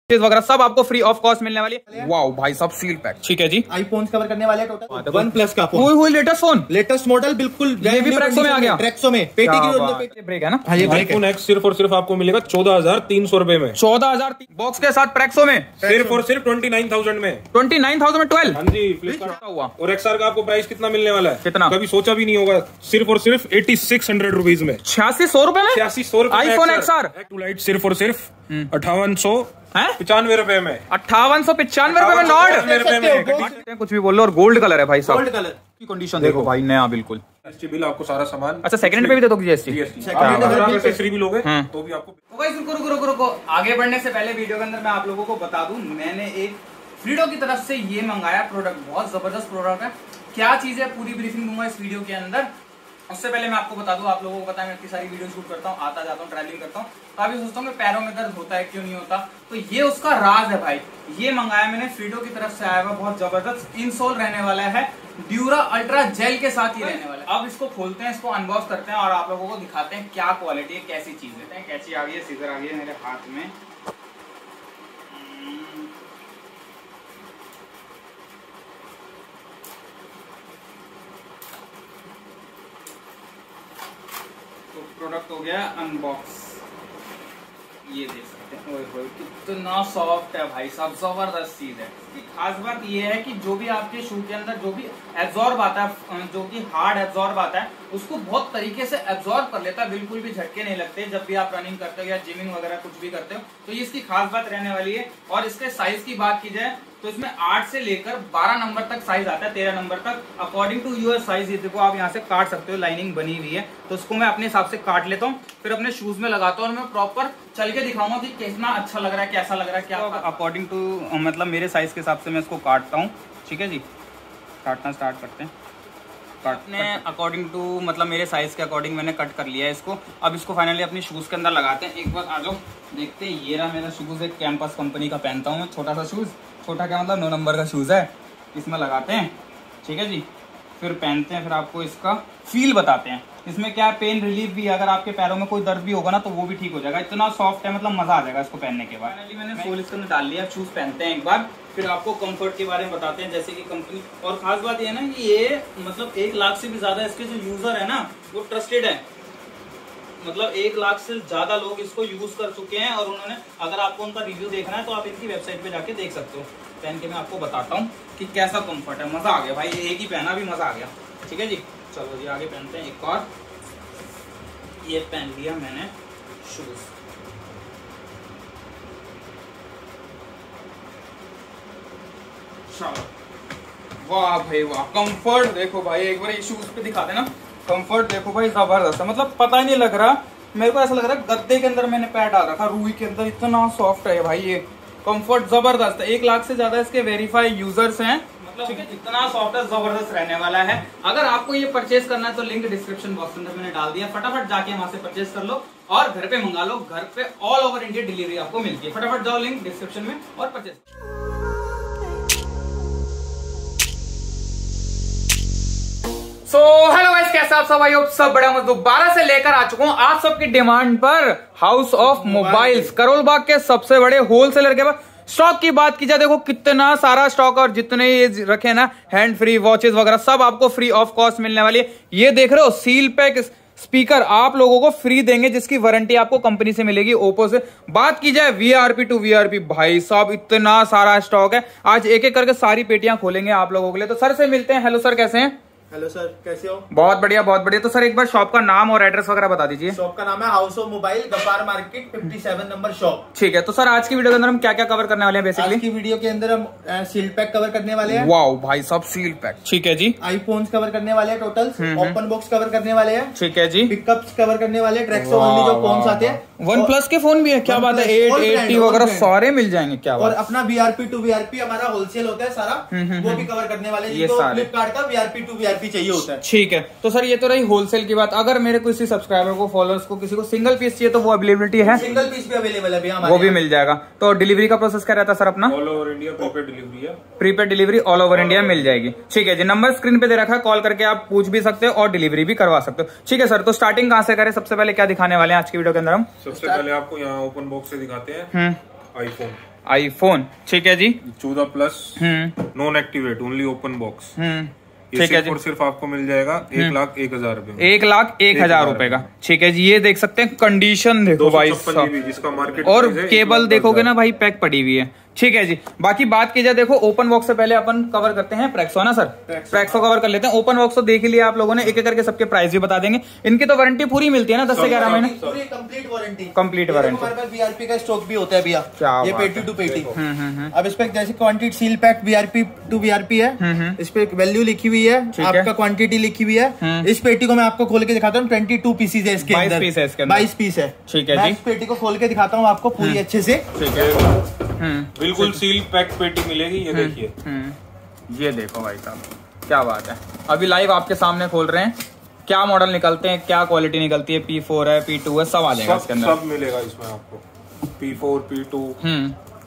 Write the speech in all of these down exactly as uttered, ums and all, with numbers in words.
वगैरह सब आपको फ्री ऑफ कॉस्ट मिलने वाली है। वाओ भाई सब सील पैक। ठीक है जी। आईफोन कवर करने वाले टोटल वन प्लस का फोन हुई लेटेस्ट फोन लेटेस्ट मॉडल बिल्कुल ये भी ट्रैक्सो में आ गया। ट्रैक्सो में पेटी की ब्रेक है ना। आईफोन एक्स सिर्फ और सिर्फ आपको मिलेगा चौदह हजार तीन सौ रुपए में। चौदह हजार बॉक्स के साथ ट्रैक्सो में सिर्फ और सिर्फ ट्वेंटी नाइन थाउजेंड में। ट्वेंटी नाइन थाउजेंड में ट्वेल्व। हाँ जी फ्लिपकार्ट हुआ। और एक्सआर का आपको प्राइस कितना मिलने वाला है? कितना? कभी सोचा भी नहीं होगा। सिर्फ और सिर्फ एटी सिक्स हंड्रेड रुपीज में। छियासी सौ रुपए में छियासी सौ रुपए आईफोन एक्सआर टू लाइट सिर्फ और सिर्फ अट्ठावन सौ पचानवे रुपए में। अट्ठावन सौ पचानवे रुपए में नॉट कुछ भी बोल लो। और गोल्ड कलर है भाई साहब। गोल्ड कलर की कंडीशन देखो भाई नया बिल्कुल। जीएसटी बिल आपको सारा सामान। अच्छा सेकंड हैंड पे भी दे दो जीएसटी। एक्सेसरी भी लोगे तो भी आपको। रुको रुको रुको रुको आगे बढ़ने से पहले वीडियो के अंदर मैं आप लोगों को बता दूं मैंने एक फ्रीडो की तरफ से ये मंगाया प्रोडक्ट। बहुत जबरदस्त प्रोडक्ट है। क्या चीज है पूरी ब्रीफिंग दूंगा इस वीडियो के अंदर। उससे पहले मैं आपको बता दूं आप लोगों को पता है मैं इतनी सारी वीडियो शूट करता हूँ आता जाता हूँ ट्रैवलिंग करता हूँ तो अभी सोचता हूँ कि पैरों में दर्द होता है क्यों नहीं होता। तो ये उसका राज है भाई। ये मंगाया मैंने फ्रीडो की तरफ से आया हुआ बहुत जबरदस्त इंसोल रहने वाला है। ड्यूरा अल्ट्रा जेल के साथ ही रहने वाला है। अब इसको खोलते हैं इसको अनबॉक्स करते हैं और आप लोगों को दिखाते हैं क्या क्वालिटी है कैसी चीज है। कैची आ गई है सीजर आ गई है मेरे हाथ में। प्रोडक्ट हो गया अनबॉक्स। ये देख सकते हैं ओए होए कितना सॉफ्ट है भाई साहब। जबरदस्त चीज है। खास बात ये है कि जो भी आपके शू के अंदर जो भी एब्जॉर्ब आता है जो कि हार्ड एब्जॉर्ब आता है उसको बहुत तरीके से एब्जॉर्ब कर लेता है। बिल्कुल भी झटके नहीं लगते जब भी आप रनिंग करते हो या जिमिंग वगैरह कुछ भी करते हो। तो ये इसकी खास बात रहने वाली है। और इसके साइज की बात की जाए तो इसमें आठ से लेकर बारह नंबर तक साइज आता है तेरह नंबर तक अकॉर्डिंग टू यूर साइज। ये देखो आप यहाँ से काट सकते हो लाइनिंग बनी हुई है तो उसको मैं अपने हिसाब से काट लेता हूँ फिर अपने शूज में लगाता हूँ और मैं प्रॉपर चल के दिखाऊंगा कि कितना अच्छा लग रहा है कैसा लग रहा है क्या अकॉर्डिंग टू मतलब मेरे साइज के हिसाब से मैं इसको काटता हूँ। ठीक है जी काटना स्टार्ट करते हैं। काटने अकॉर्डिंग टू मतलब मेरे साइज के अकॉर्डिंग मैंने कट कर लिया है इसको। अब इसको फाइनली अपने शूज के अंदर लगाते हैं। एक बार आ जाओ देखते हैं। ये रहा मेरा शूज एक कैंपस कंपनी का पहनता हूँ मैं छोटा सा शूज। छोटा क्या मतलब नौ नंबर का शूज है। इसमें लगाते हैं ठीक है जी फिर पहनते हैं फिर आपको इसका फील बताते हैं। इसमें क्या है पेन रिलीफ भी अगर आपके पैरों में कोई दर्द भी होगा ना तो वो भी ठीक हो जाएगा। इतना सॉफ्ट है मतलब मजा आ जाएगा इसको पहनने के बाद। फाइनली मैंने सोल इसके अंदर डाल लिया। शूज पहनते हैं एक बार फिर आपको कंफर्ट के बारे में बताते हैं जैसे कि कंपनी। और खास बात ये है ना कि ये मतलब एक लाख से भी ज्यादा इसके जो यूजर है ना वो ट्रस्टेड है। मतलब एक लाख से ज्यादा लोग इसको यूज कर चुके हैं और उन्होंने अगर आपको उनका रिव्यू देखना है तो आप इनकी वेबसाइट पे जाके देख सकते हो। पहन के मैं आपको बताता हूँ कि कैसा कंफर्ट है। मजा आ गया भाई एक ही पहना भी मजा आ गया। ठीक है जी चलो जी आगे पहनते हैं एक और। ये पहन लिया मैंने शूज। चलो वाह भाई वाह कंफर्ट देखो भाई एक बार ये शूज पे दिखा देना। कंफर्ट देखो भाई जबरदस्त है। मतलब पता ही नहीं लग रहा मेरे को ऐसा लग रहा है गद्दे के अंदर मैंने पैर डाल रखा रूई के अंदर। इतना सॉफ्ट है भाई ये कंफर्ट जबरदस्त है। एक लाख से ज्यादा इसके वेरीफाइड यूजर्स हैं। मतलब इतना सॉफ्ट है जबरदस्त रहने वाला है। अगर आपको ये परचेज करना है तो लिंक डिस्क्रिप्शन बॉक्स में मैंने डाल दिया। फटाफट जाके वहां से परचेज कर लो और घर पे मंगा लो। घर पे ऑल ओवर इंडिया डिलीवरी आपको मिलती है। फटाफट जाओ लिंक डिस्क्रिप्शन में और परचेज। सो हेलो गाइस कैसे आप सब आई होप सब बड़ा मत दोबारा से लेकर आ चुका हूं आप सबकी डिमांड पर house of mobiles Karol Bagh के सबसे बड़े होलसेलर के पास। स्टॉक की बात की जाए देखो कितना सारा स्टॉक और जितने ये रखे ना हैंड फ्री वॉचेस वगैरह सब आपको फ्री ऑफ कॉस्ट मिलने वाली है। ये देख रहे हो सील पैक स्पीकर आप लोगों को फ्री देंगे जिसकी वारंटी आपको कंपनी से मिलेगी ओप्पो से। बात की जाए वीआरपी टू वीआरपी भाई साहब इतना सारा स्टॉक है। आज एक एक करके सारी पेटियां खोलेंगे आप लोगों के लिए। तो सर से मिलते हैं। हेलो सर कैसे हैं? हेलो सर कैसे हो? बहुत बढ़िया बहुत बढ़िया। तो सर एक बार शॉप का नाम और एड्रेस वगैरह बता दीजिए। शॉप का नाम है हाउस ऑफ मोबाइल गपार मार्केट सत्तावन नंबर शॉप। ठीक है तो सर आज की वीडियो के अंदर हम क्या क्या कवर करने वाले हैं बेसिकली? आज की वीडियो के अंदर हम सील पैक कवर करने वाले हैं। वाओ भाई सब सील पैक। ठीक है जी। आईफोन कवर करने वाले हैं टोटल। ओपन बॉक्स कवर करने वाले हैं। ठीक है जी। पिकअप्स कवर करने वाले हैं। ट्रैक्सो ओनली जो फोन आते हैं। वन प्लस के फोन भी है क्या बात है? एट एटी वगैरह सारे मिल जाएंगे क्या बात। और अपना वीआरपी टू वीआरपी हमारा होलसेल होता है सारा वो भी कवर करने वाले हैं। फ्लिपकार्ट का वीआरपी टू वीआरपी चाहिए होता है। ठीक है तो सर ये तो रही होलसेल की बात। अगर मेरे किसी सब्सक्राइबर को फॉलोअर्स को किसी को सिंगल पीस चाहिए तो वो अवेलेबिलिटी है? सिंगल पीस भी अवेलेबल है वो भी मिल जाएगा। तो डिलीवरी का प्रोसेस क्या रहता है सर अपना? All over India prepaid delivery है। Prepaid delivery all over India मिल जाएगी। ठीक है जी नंबर स्क्रीन पे दे रखा है कॉल करके आप पूछ भी सकते हो और डिलीवरी भी करवा सकते हो। ठीक है सर तो स्टार्टिंग कहाँ से करें? सबसे पहले क्या दिखाने वाले हैं आज की वीडियो के अंदर हम? सबसे पहले आपको यहाँ ओपन बॉक्स से दिखाते हैं। आईफोन आईफोन ठीक है जी। चौदह plus hmm non activate only open box. Hmm ये ठीक है सिर्फ जी। और सिर्फ आपको मिल जाएगा एक लाख एक हजार रुपए में। एक लाख एक हजार रुपए का ठीक है जी। ये देख सकते हैं कंडीशन देखो भाई साहब, जिसका मार्केट और प्राइस है केबल एक लाख देखोगे दस ना भाई पैक पड़ी हुई है ठीक है जी। बाकी बात की जाए देखो ओपन बॉक्स से पहले अपन कवर करते हैं प्रेक्सो है ना सर, प्रेक्सो कवर कर लेते हैं। ओपन बॉक्स तो देख ही लिया आप लोगों ने, एक एक करके सबके प्राइस भी बता देंगे। इनकी तो वारंटी पूरी मिलती है ना दस से ग्यारह महीने पूरी कंप्लीट वारंटी। Complete warranty. हमारे पास वीआरपी का स्टॉक भी होता है भैया, क्या ये बात पेटी है। टू पेटी। हम्म हम्म अब इस पे जैसे quantity seal pack VRP to VRP है, इस पे वैल्यू लिखी हुई है, ठीक है। आपका क्वांटिटी लिखी हुई है। इस पेटी को मैं आपको खोल के दिखाता हूँ, ट्वेंटी टू पीसीज है इसके बाईस अंदर, पीस है इसके अंदर। बाईस पीस है ठीक है मैं जी। इस पेटी को खोल के दिखाता हूँ आपको पूरी अच्छे से। ठीक है हम्म बिल्कुल सील पैक पेटी मिलेगी। ये देखिए हम्म ये देखो भाई साहब क्या बात है। अभी लाइव आपके सामने खोल रहे हैं, क्या मॉडल निकलते हैं, क्या क्वालिटी निकलती है, पी फोर है पी टू है सब आ जाएगा सब, इसके अंदर। सब मिलेगा इसमें आपको P four P two. Hmm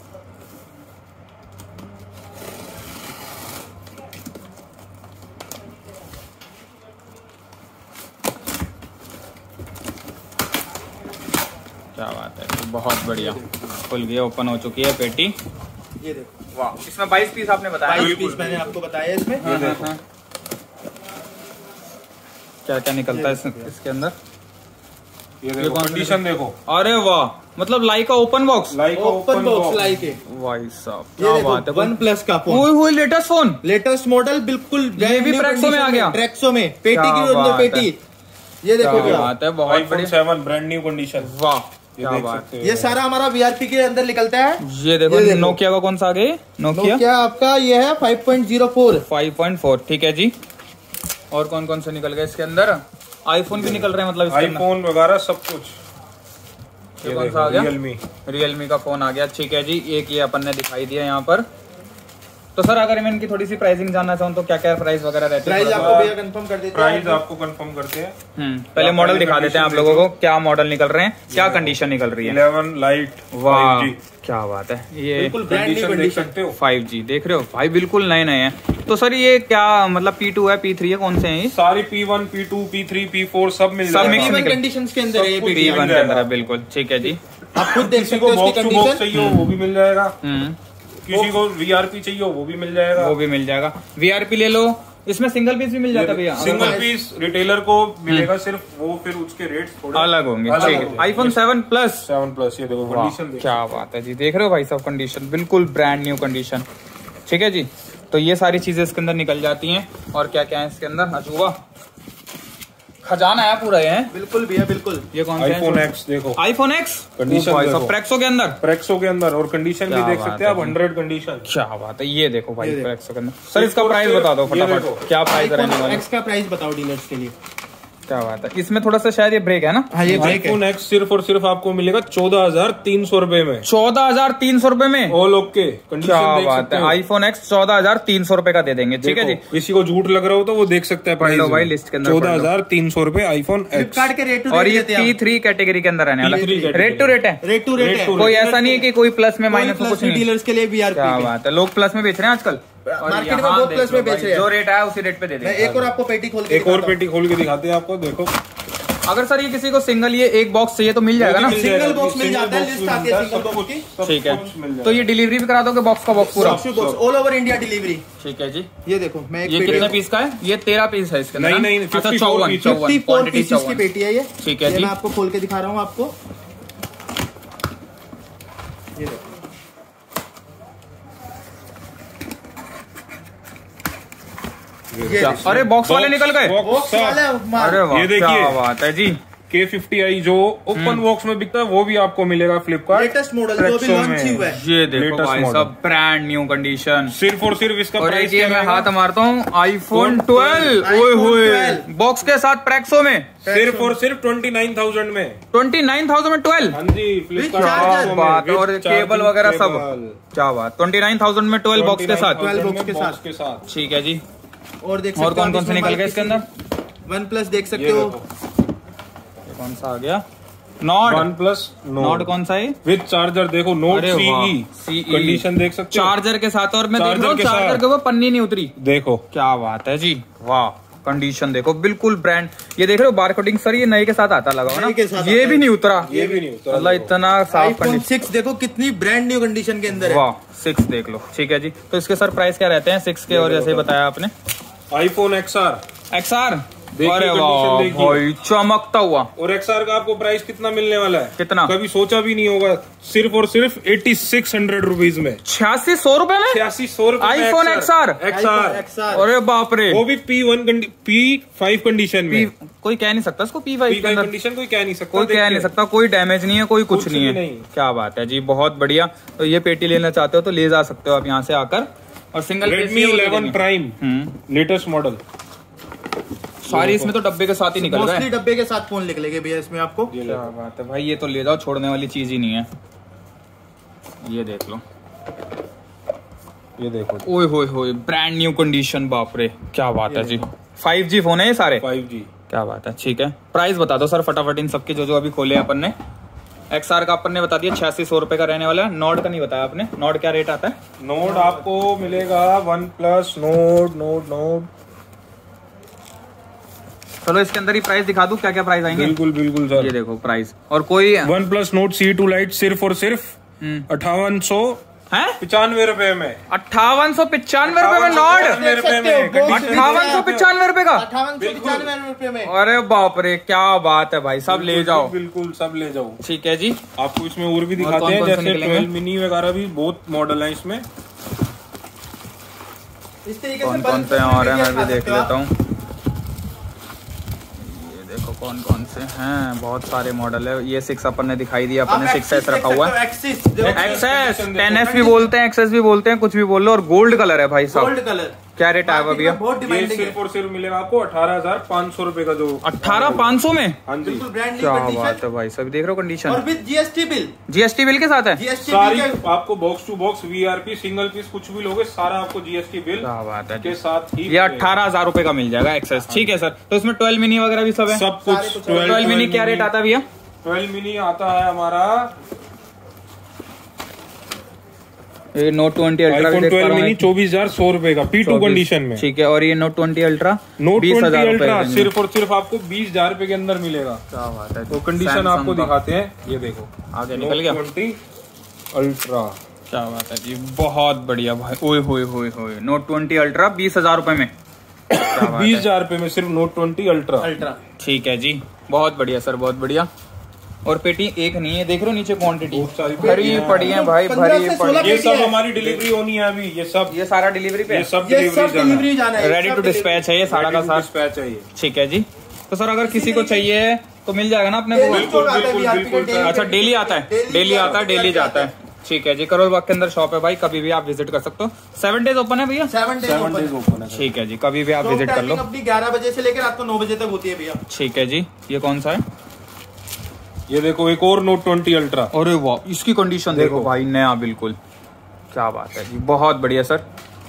क्या बात है, बहुत बढ़िया खुल गया, ओपन हो चुकी है पेटी। ये देखो वाह, इसमें बाईस पीस आपने बताया। बाईस पीस मैंने आपको बताया इसमें। हाँ, हाँ, हाँ। क्या क्या निकलता है इस, इसके अंदर। ये देखो कंडीशन देखो। अरे वाह, मतलब लाइक का open box. Like open box like है भाई साहब ये क्या देखो, बात है। वन प्लस का फोन, ओए होए लेटेस्ट फोन, लेटेस्ट मॉडल बिल्कुल ये भी प्रेक्सो में आ गया। प्रेक्सो में पेटी क्या की बात अंदर पेटी। ये देखो क्या भैया, बात है, बहुत आईफोन बढ़िया। Seven brand new condition. वाह ये क्या देख बात सकते है। हो। ये सारा हमारा वीआरपी के अंदर निकलता है। ये देखो, ये देखो। नोकिया का कौन सा आ गया, नोकिया क्या आपका ये है five point zero four. Five point four ठीक है जी। और कौन कौन से निकल गए इसके अंदर, आईफोन भी निकल रहे हैं मतलब इसके अंदर। आईफोन वगैरह सब कुछ। ये कौन सा आ गया, रियलमी रियलमी का फोन आ गया ठीक है जी। एक ये अपन ने दिखाई दिया यहाँ पर। तो सर अगर मैं इनकी थोड़ी सी प्राइसिंग जानना चाहूँ तो क्या क्या प्राइस वगैरह रहती है। प्राइस आपको भैया कंफर्म कर देते हैं। प्राइस आपको कंफर्म करते हैं। हम्म पहले मॉडल दिखा देते हैं आप लोगों को, क्या मॉडल निकल रहे हैं, क्या कंडीशन निकल रही है। इलेवन लाइट वाह क्या बात है। ये बिल्कुल ब्रांड न्यू कंडीशन देख कंडीशन। सकते हो। फाइव जी देख रहे हो भाई, बिल्कुल नए नए हैं। तो सर ये क्या मतलब पी टू है पी थ्री है, कौन से हैं ये सारी P one P two P three P four सब मिल सब जाएगा। मिक्स इवन निकल- कंडीशंस के अंदर है ये सब पेटी। पी वन के जाएगा। अंदर है बिल्कुल ठीक है जी। आप खुद देख किसी सकते को हो इसकी बॉक्स टू बॉक्स कंडीशन। चाहिए वो भी मिल जाएगा। हम्म किसी को वीआरपी चाहिए वो भी मिल जाएगा। वो भी मिल जाएगा। वीआरपी ले लो, इसमें सिंगल पीस भी मिल जाता है भैया। सिंगल पीस रिटेलर को मिलेगा सिर्फ, वो फिर उसके रेट थोड़े अलग होंगे अलग ठीक है। होंगे। IPhone seven plus seven plus ये देखो कंडीशन देखो। क्या बात है जी, देख रहे हो भाई सब कंडीशन बिल्कुल ब्रांड न्यू कंडीशन ठीक है जी। तो ये सारी चीजें इसके अंदर निकल जाती हैं। और क्या क्या है इसके अंदर, अजूबा खजाना है पूरा ये। बिल्कुल भैया बिल्कुल। ये कौन सा है? आईफोन एक्स देखो आईफोन एक्स कंडीशन भाई देखो। सब प्रेक्सो के अंदर। प्रेक्सो के अंदर, और कंडीशन भी क्या देख बात सकते हैं आप, है। Hundred condition. क्या बात है, ये देखो भाई ये देखो। प्रेक्सो के अंदर। सर इसका और प्राइस फिर बता दो ये फटाफट, देखो। क्या प्राइस रहने वाला है? एक्स का प्राइस बताओ डीलर्स के लिए। क्या बात है, इसमें थोड़ा सा शायद ये ब्रेक है ना। हाँ ये ब्रेक है। आईफोन एक्स सिर्फ और सिर्फ आपको मिलेगा चौदह हजार तीन सौ रूपये में। चौदह हजार तीन सौ रूपये में। ऑल ओके कंडीशन क्या देख बात सकते है, हो। आईफोन एक्स चौदह हजार तीन सौ रूपये का दे देंगे ठीक है जी। देखो, किसी को झूठ लग रहा हो तो वो देख सकता है प्राइस लो भाई, लिस्ट के अंदर चौदह हजार तीन सौ रूपये आईफोन एक्स। फ्लिपकार्ट के रेट टू और रेट ये देते हैं पी आप। थ्री कैटेगरी के अंदर रहने वाला, P three category। Rate to rate है, रेट टू रेट रेट है। टू कोई ऐसा नहीं है कि कोई प्लस में माइनस में प्लस कुछ नहीं। डीलर्स के लिए वीआरपी क्या पे। बात है, लोग प्लस में बेच रहे हैं आजकल। और मार्केट में यहाँ बहुत देख प्लस लो में बेच भाई, रहे हैं। जो रेट है उसी रेट पे दे मैं देंगे। एक और आपको पेटी खोल के एक और दिखाता हूँ। पेटी खोल के दिखाते हैं आपको, देखो अगर सर ये किसी को सिंगल ये एक बॉक्स चाहिए तो मिल जाएगा ना। मिल सिंगल जाएगा, बॉक्स मिल सिंगल जाता है, बॉक्स लिस्ट मिल आती है जाता है, सिंगल सब बॉक्स की। सब ठीक है, कुछ मिल जाएगा। तो ये डिलीवरी भी करा दोगे बॉक्स का बॉक्स पूरा। Box to box all over India delivery. ठीक है जी। ये देखो मैं एक ये पेटी कितने पीस का है, ये तेरह पीस है इसके अंदर। नहीं, ना? नहीं, अच्छा चौवन, चौवन चौवन फिफ्टी फोर क्वांटिटी पीसेस की चौवन पेटी है ये। ठीक है ये जी। मैं आपको खोल के दिखा रहा हूँ आपको। ये देखो ये क्या? अरे बॉक्स वाले निकल गए। बॉक्स वाले माल। अरे वाह ये देखिए। क्या बात है जी। के फिफ्टी आई जो ओपन बॉक्स में बिकता है वो भी आपको मिलेगा फ्लिपकार्ट। लेटेस्ट मॉडल जो अभी लॉन्च ही हुआ है। ये देखो Latest भाई model। सब ब्रांड न्यू कंडीशन। सिर्फ और सिर्फ इसका और प्राइस एक ये मैं हाथ मारता हूँ आईफोन iPhone ट्वेल्व, ओए होए ट्वेल्व। बॉक्स के साथ प्रेक्सो में सिर्फ और सिर्फ ट्वेंटी नाइन थाउजेंड में। ट्वेंटी नाइन थाउजेंड में ट्वेल्व। हाँ जी फ्लिपकार्ट charger। बात है, और केबल वगैरह सब क्या बात, ट्वेंटी नाइन थाउजेंड में ट्वेल्व बॉक्स के साथ। ट्वेल्व बॉक्स के साथ। के साथ ठीक है जी। और देख और कौन कौन से निकल गए इसके अंदर, वन प्लस देख सकते ये हो। देखो ये कौन सा आ गया, नॉट वन प्लस नॉट कौन सा है, विद चार्जर देखो, नोट अरे वाह, सीई सीई। कंडीशन देख सकते हो। चार्जर के साथ। और मैं देख रहा हूँ चार्जर के चार्जर साथ। के ऊपर पन्नी नहीं उतरी। देखो क्या बात है जी, वाह कंडीशन देखो बिल्कुल ब्रांड। ये देख रहे हो बार कोडिंग सर, ये नए के साथ आता लगा ना, ये भी नहीं उतरा, ये भी नहीं उतरा, मतलब इतना साफ कंडीशन। सिक्स देखो कितनी ब्रांड न्यू कंडीशन के अंदर है। वाह सिक्स देख लो, ठीक है जी। तो इसके सर प्राइस क्या रहते हैं सिक्स के? और जैसे बताया आपने आईफोन एक्सआर, एक्सआर, देखिए अरे condition वाह देखिए। भाई चमकता हुआ। और एक्सआर का आपको प्राइस कितना मिलने वाला है? कितना? कभी सोचा भी नहीं होगा, सिर्फ और सिर्फ एटी सिक्स हंड्रेड रुपीज में, छियासी सौ रुपए में छियासी सौ रुपए आईफोन एक्सआर। एक्सआर, और अरे बाप रे, वो भी P one P five condition में। कोई कह नहीं सकता इसको पी फाइव के अंदर, कंडीशन कोई कह नहीं सकता, कोई कह नहीं सकता, कोई डैमेज नहीं है, कोई कुछ, कुछ नहीं है नहीं। क्या बात है जी, बहुत बढ़िया। तो ये पेटी लेना चाहते हो तो ले जा सकते हो आप यहाँ से आकर। और single Redmi eleven prime latest model, सारी इसमें तो डब्बे के साथ ही निकल गए, मोस्टली डब्बे के साथ फोन निकलेंगे भैया इसमें आपको। क्या बात है भाई, ये तो ले जाओ, छोड़ने वाली चीज ही नहीं है। ये देख लो, ये देखो, ओए होए होए ब्रांड न्यू कंडीशन, बाप रे क्या बात है जी। फाइव जी फोन है ये सारे, फाइव जी। क्या बात है, ठीक है। प्राइस बता दो सर फटाफट इन सबके जो जो अभी खोले अपन ने। एक्सआर का अपन ने बता दिया छियासी सौ रुपए का रहने वाला है। नोट का नहीं बताया आपने, नोट क्या रेट आता है? नोट आपको मिलेगा OnePlus note note note चलो इसके अंदर ही प्राइस दिखा दूं, क्या क्या प्राइस आएंगे? बिल्कुल बिल्कुल सर, ये देखो प्राइस। और कोई OnePlus note C two lite सिर्फ और सिर्फ अट्ठावन सौ है पिचानवे रुपए में, अट्ठावन सौ पिचानवे रुपए में नोट, अट्ठावन सौ पिचानवे रुपए का, अट्ठावन सौ पचानवे रुपए में। अरे बाप रे क्या बात है भाई, सब ले जाओ, बिल्कुल सब ले जाओ। ठीक है जी। आपको इसमें और भी दिखाते कौन हैं, कौन से जैसे निकलेंगे? ट्वेल्व मिनी वगैरह भी बहुत मॉडल है इसमें। इस तरीके कौन से कौन बल्क से में और है मैं खा भी देख सकते हो लेता हूँ। ये देखो कौन कौन से हैं, बहुत सारे मॉडल है। ये सिक्स अपन ने दिखाई दिया, अपन ने सिक्स एस रखा हुआ है, एक्सिस एक्सेस टेन एस भी बोलते हैं, एक्सेस भी बोलते हैं, कुछ भी बोल लो। और गोल्ड कलर है भाई साहब, गोल्ड कलर क्या रेट आया भैया? बहुत ये डिमांडिंग सिर्फ है, और सिर्फ मिलेगा आपको अठारह हजार पाँच सौ रुपए का, जो अठारह पाँच सौ में। हाँ जी, बिल्कुल ब्रांड क्या न्यू बात कंडीशन है भाई, सब देख रहे हो और condition, with GST bill. GST bill के साथ है। जीएसटी सारी बिल आपको box to box VRP single piece कुछ भी लोगे, सारा आपको जीएसटी बिल क्या बात है के साथ ही ये अठारह हजार रुपए का मिल जाएगा एक्सेस, ठीक है सर। तो इसमें ट्वेल्व मिनी वगैरह भी सब है, सब कुछ। ट्वेल्व मिनी क्या रेट आता है भैया? ट्वेल्व मिनी आता है हमारा ये note twenty ultra iPhone twelve mini चौबीस हजार सौ रुपए का पी टू कंडीशन में, ठीक है। और ये नोट ट्वेंटी अल्ट्रा नोट बीस ट्वेंटी हजार अल्ट्रा रुपए सिर्फ और सिर्फ आपको बीस हजार रुपए के अंदर मिलेगा। क्या बात है। तो कंडीशन आपको दिखाते हैं, ये देखो आगे निकल गया ट्वेंटी अल्ट्रा, क्या बात है जी, बहुत बढ़िया भाई। ओए होए होए होए, नोट ट्वेंटी अल्ट्रा बीस हजार रुपए में, बीस हजार रुपए में सिर्फ नोट ट्वेंटी अल्ट्रा अल्ट्रा। ठीक है जी, बहुत बढ़िया सर, बहुत बढ़िया। और पेटी एक नहीं है, देख रहे हो नीचे क्वांटिटी बहुत सारी भरी पड़ी है भाई, भरी पड़ी। ये सब हमारी डिलीवरी होनी है अभी, ये सब ये सारा डिलीवरी पे ये सब ये सब डिलीवरी डिलीवरी जाना है, रेडी टू डिस्पैच है ये सारा का सारा, डिस्पैच है ये। ठीक है जी। तो सर अगर किसी को चाहिए तो मिल जाएगा ना अपने को? बिल्कुल बिल्कुल बिल्कुल। अच्छा डेली आता है, डेली आता है, डेली जाता है, ठीक है जी। करोल बाग के अंदर शॉप है भाई, कभी भी आप विजिट कर सकते हो। सेवन डेज ओपन है भैया? Seven days seven days open है। ठीक है जी, कभी भी आप विजिट कर लो। अपनी ग्यारह बजे से लेकर रात को नौ बजे तक होती है भैया। ठीक है जी। ये कौन सा है? ये देखो एक और नोट ट्वेंटी अल्ट्रा, अरे वाह, इसकी कंडीशन देखो, देखो भाई, नया बिल्कुल, क्या बात है जी, बहुत बढ़िया सर।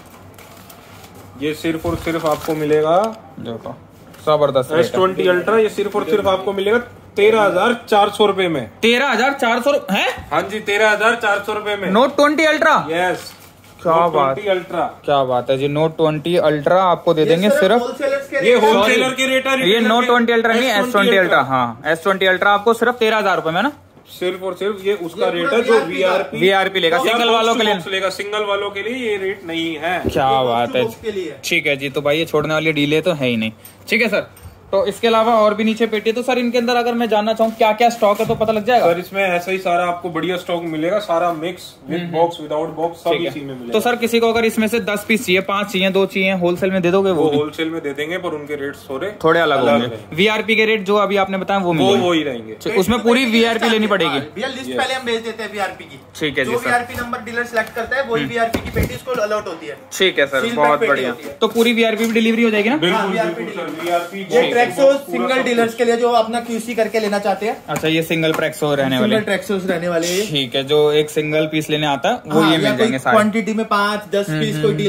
ये सिर्फ और सिर्फ आपको मिलेगा देखो जबरदस्त एस ट्वेंटी अल्ट्रा, ये सिर्फ और सिर्फ आपको मिलेगा तेरह हजार चार सौ रुपए में। तेरह हजार चार सौ है? हाँ जी, तेरह हजार चार सौ रुपए में नोट ट्वेंटी अल्ट्रा। यस, क्या बात, अल्ट्रा, क्या बात है जी। नोट ट्वेंटी अल्ट्रा आपको दे देंगे सिर्फ, ये होलसेलर के रेट है। ये नोट ट्वेंटी अल्ट्रा नहीं, एस ट्वेंटी अल्ट्रा। हाँ, एस ट्वेंटी अल्ट्रा आपको सिर्फ तेरह हजार रुपए में ना, सिर्फ और सिर्फ ये उसका रेट है जो वीआरपी वीआरपी लेगा, सिंगल वालों के लिए लेगा, सिंगल वालों के लिए ये रेट नहीं है। क्या बात है, ठीक है जी। तो भाई ये छोड़ने वाली डील है तो है ही नहीं, ठीक है सर। तो इसके अलावा और भी नीचे पेटी है, तो सर इनके अंदर अगर मैं जानना चाहूँ क्या क्या स्टॉक है तो पता लग जाएगा? सर इसमें ऐसा ही सारा आपको बढ़िया स्टॉक मिलेगा, सारा mix with box without box सब इसी में मिलेगा। तो सर किसी को अगर इसमें से दस पीस चाहिए, पांच चाहिए, दो चाहिए, होलसेल में दे दोगे? वो होलसेल में दे देंगे, पर उनके रेट थोड़े थोड़े अलग होंगे। वीआरपी के रेट जो अभी आपने बताया वो वो वही रहेंगे, उसमें पूरी वीआरपी लेनी पड़ेगी। भैया लिस्ट पहले हम भेज देते हैं वीआरपी की, ठीक है जी जो sir. VRP number dealer select करता है वही वीआरपी की पेटी उसको अलॉट होती है। ठीक है सर, Seal बहुत pack बढ़िया। पेटी होती है। तो पूरी वीआरपी भी डिलीवरी हो जाएगी ना? बिल्कुल V R P बिल्कुल सर, वीआरपी ये ट्रैक्सोस सिंगल डीलर्स के लिए जो अपना क्यूसी करके लेना चाहते हैं, अच्छा, ये सिंगल प्रेक्सो रहने वाले, सिंगल ट्रैक्सोस रहने वाले हैं। ठीक है। जो एक सिंगल पीस लेने आता है वो हाँ, ये या मिल जाएंगे सारे। क्वांटिटी में पाँच दस पीस कोई डीलर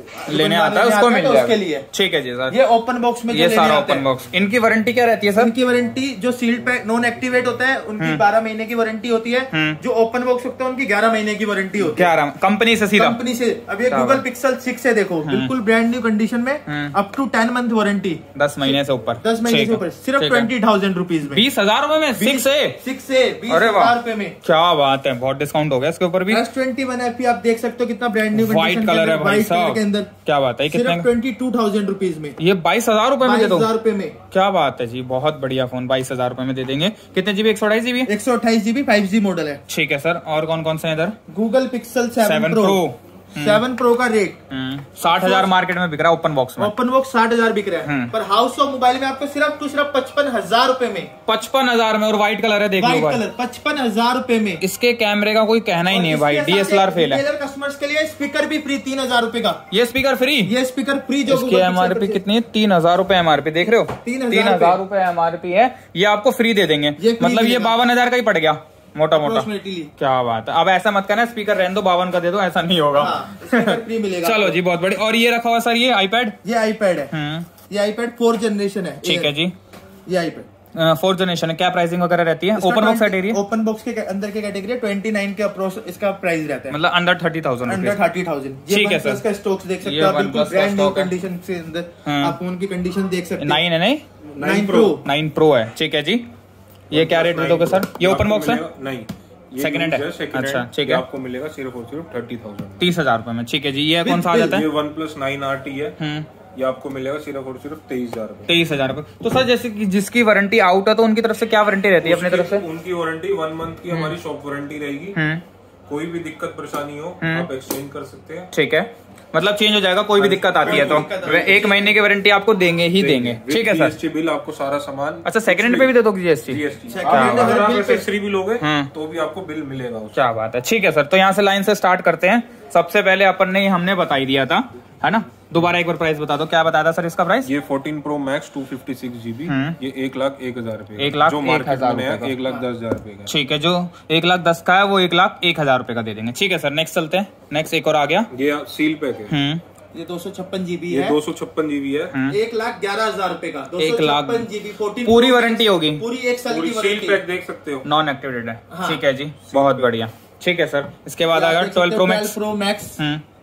लेने आता है उसको मिल जाएगा। ठीक है जी सर। ये ओपन बॉक्स में ये सारा ओपन बॉक्स। इनकी वारंटी क्या रहती है सर? इनकी वारंटी जो सील्ड पैक नॉन एक्टिवेट होता है उनकी बारह महीने की वारंटी होती है। जो ओपन बॉक्स होता है उनकी ग्यारह महीने की वारंटी होती है। ग्यारह कंपनी से सीधा कंपनी से। अब ये गूगल पिक्सल सिक्स है, देखो बिल्कुल ब्रांड न्यू कंडीशन में, up to ten month warranty, दस महीने से ऊपर, दस महीने से ऊपर, सिर्फ ट्वेंटी थाउजेंड रुपीज में, बीस हजार रुपए में सिक्स से सिक्स से बीस हजार रुपए में। क्या बात है, बहुत डिस्काउंट हो गया इसके ऊपर भी। एस ट्वेंटी वन एफ आप देख सकते हो कितना ब्रांड न्यू व्हाइट कलर है भाई साहब के अंदर। क्या बात है, सिर्फ ट्वेंटी टू थाउजेंड रुपीज में, ये बाईस हजार रूपये में दे दो। हजार रूपये में। क्या बात है जी, बहुत बढ़िया फोन बाईस हजार रूपये में दे देंगे। कितने जीबी? एक सौ अट्ठाईस जीबी एक सौ अट्ठाईस जीबी फाइव जी मॉडल है। ठीक है सर। और कौन कौन से इधर? Google Pixel seven pro. Seven pro का रेट साठ हजार मार्केट में बिक रहा है ओपन बॉक्स में। ओपन बॉक्स साठ हजार बिक रहा है, पर हाउस ऑफ मोबाइल में आपको सिर्फ तो सिर्फ पचपन हजार रूपये में। पचपन हजार में, और व्हाइट कलर है, देख लो भाई, कलर पचपन हजार रूपये में। इसके कैमरे का कोई कहना ही नहीं है भाई, डीएसएलआर फेल है। कस्टमर्स के लिए स्पीकर भी फ्री तीन हजार रूपये का। ये स्पीकर फ्री, ये स्पीकर फ्री। जो इसकी एमआरपी कितनी है? तीन हजार रूपये एमआरपी, देख रहे हो, तीन हजार रूपये एमआरपी है। ये आपको फ्री दे देंगे, मतलब ये बावन हजार का ही पड़ गया मोटा मोटा। क्या बात है। अब ऐसा मत करना स्पीकर रहने दो बावन का दे दो, ऐसा नहीं होगा। फ्री मिलेगा। चलो जी, बहुत बढ़िया। और ये रखा हुआ सर, ये आईपैड? ये आईपैड है, ये आईपैड फोर्थ जनरेशन है। ठीक है जी, ये आईपैड फोर्थ जनरेशन है। क्या प्राइसिंग वगैरह रहती है? Open box category, open box के अंदर के कैटेगरी ट्वेंटी नाइन के अप्रोच इसका प्राइस रहता है, मतलब under thirty thousand under thirty thousand. ठीक है सर। इसका स्टॉक्स देख सकते हो, बिल्कुल ब्रांड न्यू कंडीशन से अंदर आप फोन की कंडीशन देख सकते हो। नाइन है? नहीं, नाइन प्रो, नाइन प्रो है। ठीक है जी। ये क्या रेट दे दोगे सर? ये ओपन बॉक्स है? नहीं, सेकंड हैंड है। अच्छा ठीक है, आपको मिलेगा सिर्फ और सिर्फ थर्टी थाउजेंड तीस हजार रूपये में। ठीक है जी। ये कौन सा आ जाता है? ये OnePlus nine R T है, ये आपको मिलेगा सिर्फ और सिर्फ तेईस हजार रूपए तेईस हजार रूपए तो सर जैसे कि जिसकी वारंटी आउट है तो उनकी तरफ से क्या वारंटी रहती है अपनी तरफ से? उनकी वारंटी वन मंथ की हमारी शॉप वारंटी रहेगी। कोई भी दिक्कत परेशानी हो आप एक्सचेंज कर सकते हैं। ठीक है, मतलब चेंज हो जाएगा, कोई भी दिक्कत आती है तो एक महीने की वारंटी आपको देंगे ही देंगे। ठीक है सर। जीएसटी बिल आपको सारा सामान। अच्छा, सेकंड हैंड पे भी दे दो जीएसटी? जीएसटी अगर आप एक्सेसरी भी लोगे तो भी आपको बिल मिलेगा। क्या बात है। ठीक है सर, तो यहाँ से लाइन से स्टार्ट करते हैं। सबसे पहले अपन ने हमने बताई दिया था, है ना? दोबारा एक बार प्राइस बता दो, क्या बताया था सर इसका प्राइस? ये fourteen pro max two fifty six GB, ये एक लाख एक हजार रूपए एक लाख जो एक हजार में है, एक लाख दस हजार रूपए का। ठीक है, जो एक लाख दस का है वो एक लाख एक हजार रूपए का दे देंगे। ठीक है सर, नेक्स्ट चलते हैं। नेक्स्ट एक और आ गया, ये सील पैक है, ये दो सौ छप्पन जीबी ये है, दो सौ छप्पन जीबी है, एक लाख ग्यारह हजार रूपए का, एक लाख जीबी फोर्टीन पूरी वारंटी होगी, पूरी एक साल की सील पैक देख सकते हो, नॉन एक्टिवेटेड है। ठीक है जी, बहुत बढ़िया। ठीक है सर, इसके बाद आएगा twelve pro max pro max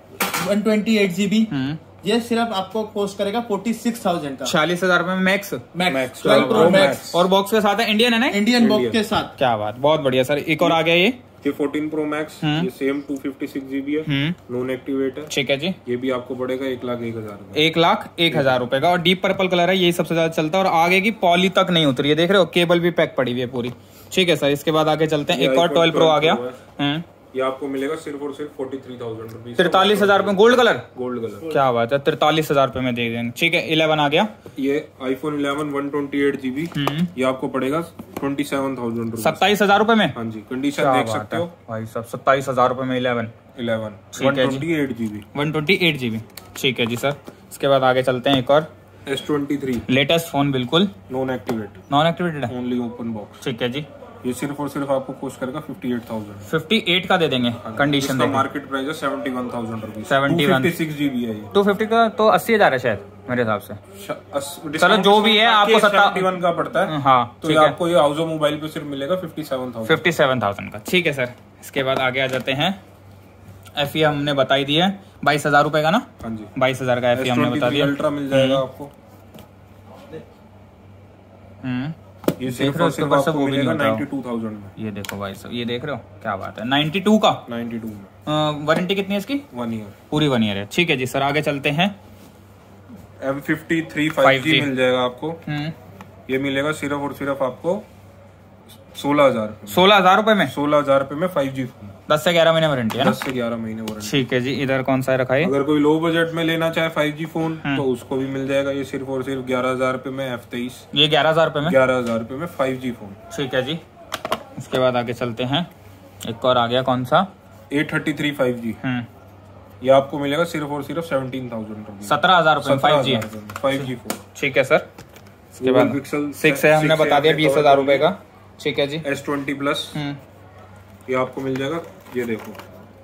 one twenty eight GB, ये सिर्फ आपको कॉस्ट करेगा फोर्टी सिक्स थाउजेंड का, छियालीस हजार रूपए में max max twelve pro max, और बॉक्स के साथ है इंडियन है ना? इंडियन बॉक्स के साथ। क्या बात, बहुत बढ़िया सर। एक और आ गया ये ये फोर्टीन प्रो मैक्स, ये same two fifty six GB है, नॉन एक्टिवेट है। ठीक है जी, ये भी आपको पड़ेगा एक लाख एक हजार एक लाख एक हजार रुपए का, और डीप पर्पल कलर है, यही सबसे ज्यादा चलता है, और आगे की पॉली तक नहीं उतरी है, देख रहे हो, केबल भी पैक पड़ी हुई है पूरी। ठीक है सर, इसके बाद आगे चलते हैं। एक और ट्वेल्व प्रो आ गया, ये आपको मिलेगा सिर्फ और सिर्फ फोर्टी थ्री थाउजेंड रुपीज, तिरतालीस हजार रुपए, गोल्ड कलर, गोल्ड कलर। क्या बात है, तिरतालीस हजार रुपए में दे देंगे। ठीक है, इलेवन आ गया, ये iPhone eleven one twenty eight GB, ये आपको पड़ेगा ट्वेंटी सेवन थाउजेंड रुपीज, सत्ताईस हजार रुपए में। हाँ जी, कंडीशन देख सकते हो भाई साहब, सत्ताईस हजार रुपए में eleven eleven one twenty eight GB one twenty eight GB ठीक है जी सर। इसके बाद आगे चलते हैं, एक और S twenty three latest phone, बिल्कुल नॉन एक्टिवेट, नॉन एक्टिवेटेड है, ओनली ओपन बॉक्स। ठीक है जी, ये सिर्फ और सिर्फ आपको कॉस्ट करेगा fifty eight thousand fifty eight का दे देंगे। कंडीशन का मार्केट प्राइस है seventy one thousand rupees, seventy one six GB है ये, टू फिफ्टी का तो अस्सी हजार है शायद मेरे हिसाब से। चलो जो भी है, आपको सेवेंटी वन का पड़ता है। हाँ, तो ये आपको ये हाउस ऑफ मोबाइल पे सिर्फ मिलेगा fifty seven thousand fifty seven thousand का। ठीक है सर, इसके बाद आगे आ जाते हैं। एफ ई हमने बताई दी है, बाईस हजार रुपए का ना? हाँ जी, बाईस हजार का एफ ई हमने बता दिया। अल्ट्रा मिल जाएगा आपको, हम्म ये सिर्फ और सिर्फ आपको मिलेगा नाइंटी टू थाउजेंड में। ये देखो भाई साहब, ये देख रहे हो, क्या बात है, नाइंटी टू का, नाइंटी टू में। वारंटी कितनी है इसकी? वन ईयर, पूरी वन ईयर है। ठीक है जी सर, आगे चलते हैं। M fifty three five G मिल जाएगा आपको, हम्म ये मिलेगा सिर्फ और सिर्फ आपको सोलह हजार सोलह हजार रुपए में, सोलह हजार रुपए में फाइव जी फोन, दस से ग्यारह महीने वारंटी है ना? दस से ग्यारह महीने वारंटी। ठीक है जी, इधर कौन सा रखा है? अगर कोई लो बजट में लेना चाहे फाइव जी फोन तो उसको भी मिल जाएगा, ये सिर्फ और सिर्फ ग्यारह हजार रुपए में एफ तेईस, ये ग्यारह हजार रुपए में, ग्यारह हजार रुपए में फाइव जी फोन। ठीक है जी, इसके बाद आगे चलते हैं। एक और आ गया, कौन सा? A thirty three five G, ये आपको मिलेगा सिर्फ और सिर्फ सेवनटीन थाउजेंड रुपीज, सत्रह हजार रुपए five G five G phone. ठीक है सर, इसके बाद पिक्सल सिक्स है, हमने बता दिया बीस हजार रुपए का। ठीक है जी, एस ट्वेंटी प्लस ये आपको मिल जाएगा, ये देखो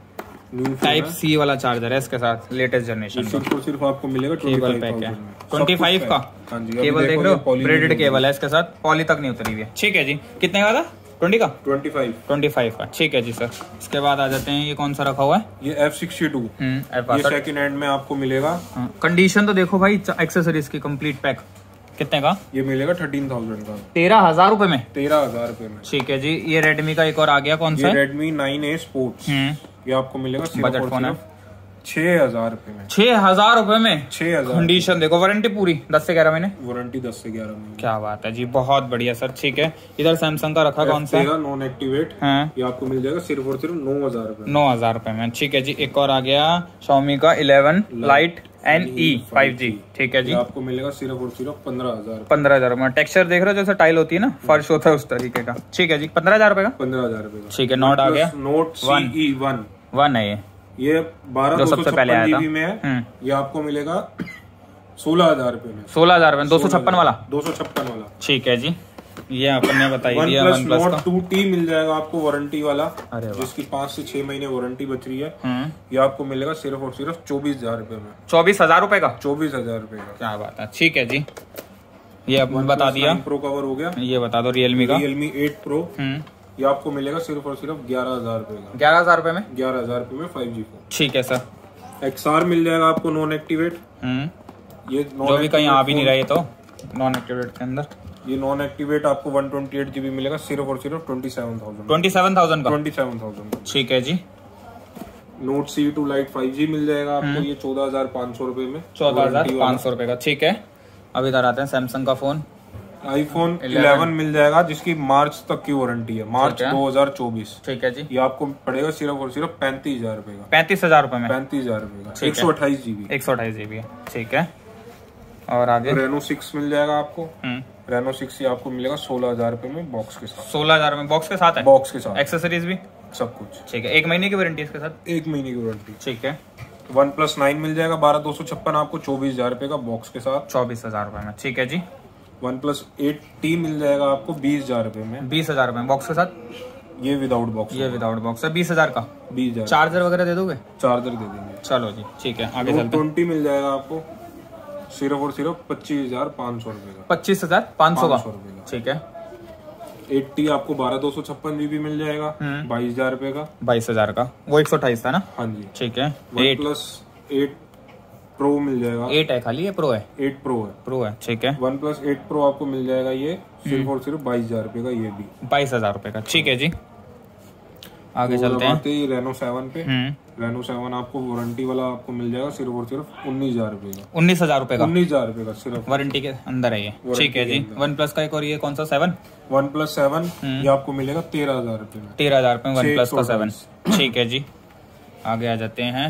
टाइप सी वाला चार्जर है इसके साथ, लेटेस्ट जनरेशन का। सिर्फ और सिर्फ आपको मिलेगा केबल पैक है पच्चीस का। केबल देख रहे हो, ब्रेडेड केबल है इसके साथ, पॉली तक नहीं उतरी हुई है। ठीक है जी, कितने का था? ट्वेंटी का ट्वेंटी फाइव ट्वेंटी फाइव का। ठीक है जी सर। इसके बाद आ जाते हैं, ये कौन सा रखा हुआ है? ये एफ सिक्सटी टू ये सेकंड हैंड में आपको मिलेगा। कंडीशन तो देखो भाई, एक्सेसरीज की कंप्लीट पैक। कितने का? ये मिलेगा थर्टीन थाउजेंड का, तेरह हजार रूपए में। तेरह हजार रूपए में। ठीक है जी। ये रेडमी का एक और आ गया, कौन सा? रेडमी नाइन ए स्पोर्ट्स, ये आपको मिलेगा बजट फोन है, छह हजार रूपए में। छह हजार रूपए में छह हजार कंडीशन देखो, वारंटी पूरी दस से ग्यारह महीने। वारंटी दस से ग्यारह महीने। क्या बात है जी, बहुत बढ़िया सर। ठीक है, इधर सैमसंग का रखा, कौन सा? नॉन एक्टिवेट, हाँ, ये आपको मिल जाएगा सिर्फ और सिर्फ नौ हजार रूपए नौ हजार रूपए में। ठीक है जी। एक और आ गया Xiaomi का eleven lite N E five G. ठीक है जी, आपको मिलेगा सिर्फ और सिर्फ पंद्रह हजार पंद्रह हजार में। टेक्सचर देख रहे हो, जैसे टाइल होती है ना, फर्श होता है उस तरीके का। ठीक है जी, पंद्रह हजार रुपए का। पंद्रह हजार रुपए का। ठीक है। नोट आ गया, नोट सी वन वन है ये ये बारह जो सबसे पहले आया था में है। ये आपको मिलेगा सोलह हजार रुपए में। सोलह हजार में दो सौ छप्पन वाला, दो सौ छप्पन वाला। ठीक है जी, ये आपने बताई दिया। OnePlus note two T मिल जाएगा आपको वारंटी वाला, अरे जिसकी पाँच से छह महीने वारंटी बच रही है। ये आपको मिलेगा सिर्फ और सिर्फ चौबीस हजार रुपए में। चौबीस हजार रुपए का? चौबीस हजार रुपए का। क्या बात है। ठीक है जी, ये आपने बता दिया। प्रो कवर हो गया। ये बता दो रियलमी का। रियलमी एट प्रो, ये आपको मिलेगा सिर्फ और सिर्फ ग्यारह हजार रुपए का। ग्यारह हजार रुपए में? ग्यारह हजार रुपए में फाइव जी फोन। ठीक है सर। एक्सआर मिल जाएगा आपको नॉन एक्टिवेट। ये जो भी कहीं आ भी नहीं रही तो नॉन एक्टिवेट के अंदर। ये नॉन एक्टिवेट आपको वन ट्वेंटी एट जीबी मिलेगा सिर्फ और सिर्फ twenty seven thousand twenty seven thousand का। ट्वेंटी सेवन थाउजेंड ठीक है जी। Note C two lite five G मिल जाएगा आपको, ये चौदह हजार पाँच सौ रुपए में। चौदह हजार पाँच सौ रुपए का। ठीक है। अब इधर आते हैं सैमसंग का फोन। आईफोन इलेवन मिल जाएगा, जिसकी मार्च तक की वारंटी है, मार्च दो हजार चौबीस। ठीक है जी। ये आपको पड़ेगा सिर्फ और सिर्फ पैंतीस हजार रुपए का। पैंतीस हजार रुपए में? पैंतीस हजार रुपए का। एक सौ अट्ठाईस जीबी एक सौ अट्ठाईस जीबी है। ठीक है। और आगे रेनो सिक्स मिल जाएगा आपको। रेनो सिक्स ये आपको मिलेगा सोलह हजार रुपए में बॉक्स के साथ। सोलह हजार में बॉक्स के साथ है? बॉक्स के साथ, एक्सेसरीज भी सब कुछ। ठीक है। एक महीने की वारंटी इसके साथ? एक महीने की वारंटी। ठीक है। वन प्लस नाइन मिल जाएगा बारह दो सौ छप्पन आपको, चौबीस हजार रुपए का बॉक्स के साथ। चौबीस हजार रुपए में। ठीक है जी। वन प्लस एट टी मिल जाएगा आपको बीस हजार रुपए में। बीस हजार रुपए बॉक्स के साथ? ये विदाउट बॉक्स। ये विदाउट बॉक्स है, बीस हजार का। बीस हजार। चार्जर वगैरह दे दोगे? चार्जर दे देंगे। चलो जी, ठीक है। आगे चलते हैं। ट्वेंटी मिल जाएगा आपको सिर्फ और सिर्फ पच्चीस हजार पाँच सौ रुपए का। पच्चीस हजार पाँच सौ का। ठीक है। एट्टी आपको बारह दो सौ छप्पन जीबी मिल जाएगा बाईस हजार रुपए का। बाईस हजार का, वो एक सौ अट्ठाईस था ना? हाँ जी। ठीक है। वन प्लस एट प्रो मिल जाएगा। एट है खाली, ये प्रो है? एट प्रो है। प्रो है। ठीक है। वन प्लस एट प्रो आपको मिल जाएगा ये सिर्फ और सिर्फ बाईस हजार रुपए का। ये भी बाईस हजार रुपए का। ठीक है जी। आगे तो चलते हैं रेनो सेवन पे। रेनो सेवन आपको वारंटी वाला आपको मिल जाएगा सिर्फ और सिर्फ उन्नीस हजार रुपए का। उन्नीस हजार रुपए का? उन्नीस हजार रुपए का सिर्फ वारंटी के अंदर है ये। ठीक है जी। वन प्लस का एक और ये कौन सा सेवन? वन प्लस सेवन ये आपको मिलेगा तेरह हजार रुपए में। तेरह हजार रुपए वन प्लस का सेवन। ठीक है जी। आगे आ जाते हैं।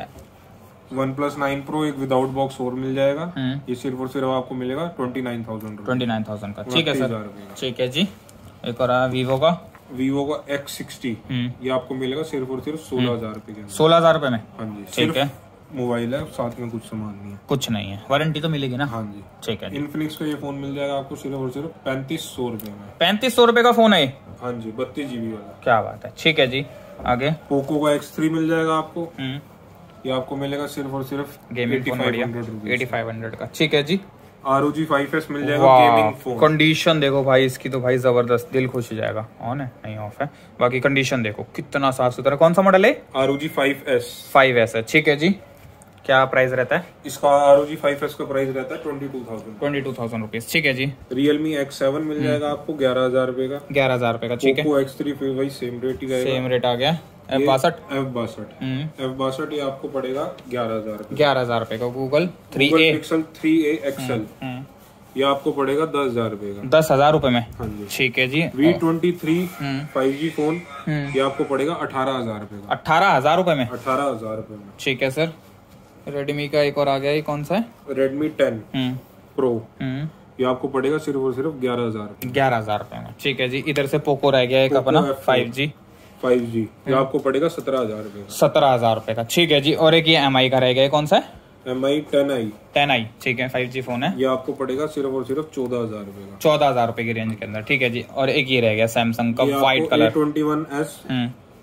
वन प्लस नाइन प्रो एक विदाउट बॉक्स और मिल जाएगा, ये सिर्फ और सिर्फ आपको मिलेगा twenty nine thousand twenty nine thousand का। ठीक है सर। ठीक है जी। एक और वीवो का। वीवो का एक्स सिक्सटी ये आपको मिलेगा सिर्फ और सिर्फ सोलह हजार रुपए के। सोलह हजार रुपए में? हाँ जी। ठीक है। मोबाइल है, साथ में कुछ सामान नहीं है। कुछ नहीं है, वारंटी तो मिलेगी ना? हाँ जी। ठीक है। इन्फिनिक्स का ये फोन मिल जाएगा आपको सिर्फ और सिर्फ पैंतीस सौ रुपए में। पैंतीस सौ रुपए का फोन है? हाँ जी, बत्तीस जीबी वाला। क्या बात है। ठीक है जी। आगे पोको का एक्स थ्री मिल जाएगा आपको, ये आपको मिलेगा सिर्फ और सिर्फ गेमिंग फोन बढ़िया एटी फाइव हंड्रेड का। ठीक है जी। R O G five S मिल जाएगा गेमिंग फोन। कंडीशन देखो भाई इसकी तो भाई जबरदस्त, दिल खुश हो जाएगा। ऑन है नहीं ऑफ है, बाकी कंडीशन देखो कितना साफ सुथरा। कौन सा मॉडल है? R O G five S. Five S है। ठीक है जी। क्या प्राइस रहता है इसका? R O G five S का प्राइस रहता है twenty two thousand twenty two thousand rupees. ठीक है जी। रियलमी एक्स सेवन मिल जाएगा आपको ग्यारह हजार रुपए का। ग्यारह हजार रुपए का। ठीक है। पोको एक्स थ्री फिर वही सेम रेट ही रहेगा। सेम रेट आ गया। एफ बासठ एफ बासठ एफ बासठ ये आपको पड़ेगा ग्यारह हजार ग्यारह हजार रुपए का। Google three A Pixel three A XL ये आपको पड़ेगा दस हजार रुपए का। दस हजार रुपए में? हाँ जी। ठीक है जी। V twenty three five G phone ये आपको पड़ेगा अठारह हजार रुपए का। अठारह हजार रुपए में? अठारह हजार रुपए में। ठीक है सर। रेडमी का एक और आ गया, ये कौन सा है? रेडमी टेन प्रो हम्म ये आपको पड़ेगा सिर्फ और सिर्फ ग्यारह हजार ग्यारह हजार रुपए में। ठीक है जी। इधर से पोको रह गया एक अपना फाइव जी फाइव जी ये आपको पड़ेगा सत्रह हजार रुपए का। सत्रह हजार रुपए का। ठीक है जी। और एक ये एम आई का रह गया, कौन सा है? M I ten I ten I. ठीक है। फाइव जी फोन है, ये आपको पड़ेगा सिर्फ और सिर्फ चौदह हजार रुपए का। चौदह हजार रुपए की रेंज के अंदर। ठीक है जी। और एक ये रह गया सैमसंग का white colour twenty one S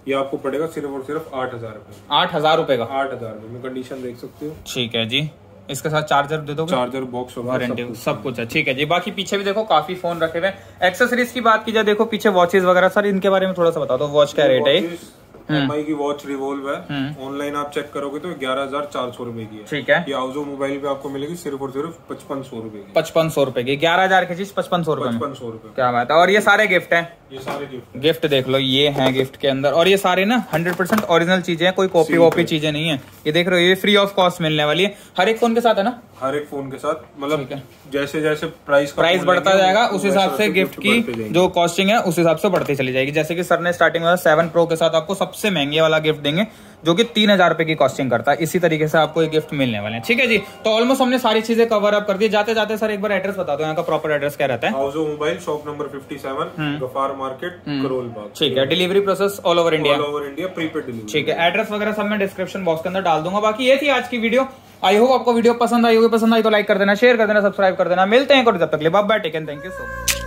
ये आपको पड़ेगा सिर्फ और सिर्फ आठ हजार रुपए आठ हजार रुपए का। आठ हजार रुपए में कंडीशन देख सकते हो। ठीक है जी, इसके साथ चार्जर दे दोगे? चार्जर बॉक्स वारंटी सब, सब कुछ है। ठीक है जी, बाकी पीछे भी देखो काफी फोन रखे हुए हैं। एक्सेसरीज की बात की जाए, देखो पीछे वॉचेस वगैरह, सर इनके बारे में थोड़ा सा बता दो। वॉच क्या रेट है? एम आई की वॉच रिवॉल्व है, ऑनलाइन आप चेक करोगे तो ग्यारह हजार चार सौ रुपए की है। ठीक है, ये आउजो मोबाइल पे आपको मिलेगी सिर्फ और सिर्फ पचपन सौ रुपए की। पचपन सौ रुपए की, ग्यारह हजार की चीज पचपन सौ रुपए पचपन सौ रुपए। क्या बात है। और ये सारे गिफ्ट हैं? ये सारे गिफ्ट गिफ्ट देख लो, ये हैं गिफ्ट के अंदर। और ये सारे ना हंड्रेड परसेंट ओरिजिनल चीजें हैं, कोई कॉपी वॉपी चीजें नहीं है। ये देख रहे हो, ये फ्री ऑफ कॉस्ट मिलने वाली है। हर एक फोन के साथ है ना? हर एक फोन के साथ, मतलब जैसे जैसे प्राइस प्राइस बढ़ता जाएगा उस हिसाब से गिफ्ट की जो कॉस्टिंग है उस हिसाब से बढ़ती चली जाएगी। जैसे कि सर ने स्टार्टिंग में सेवन प्रो के साथ आपको सबसे महंगे वाला गिफ्ट देंगे जो कि तीन हजार रुपए की कॉस्टिंग करता है। इसी तरीके से आपको ये गिफ्ट मिलने वाले हैं। ठीक है जी, तो ऑलमोस्ट हमने सारी चीजें कवर अप कर दी। जाते जाते सर एक बार एड्रेस बता दो, यहाँ का प्रॉपर एड्रेस क्या रहता है? आउजो mobile, shop number fifty seven, Gaffar market, Karol Bagh. ठीक है, delivery process all over India? All over India, prepaid delivery. ठीक है, एड्रेस वगैरह सब मैं डिस्क्रिप्शन बॉक्स के अंदर डाल दूंगा। बाकी ये थी आज की वीडियो। आई होप आपको वीडियो पसंद आई होगी। पसंद आई तो लाइक कर देना, शेयर कर देना, सब्सक्राइब कर देना। मिलते हैं, तब तक के लिए bye bye, take care, thank you so much.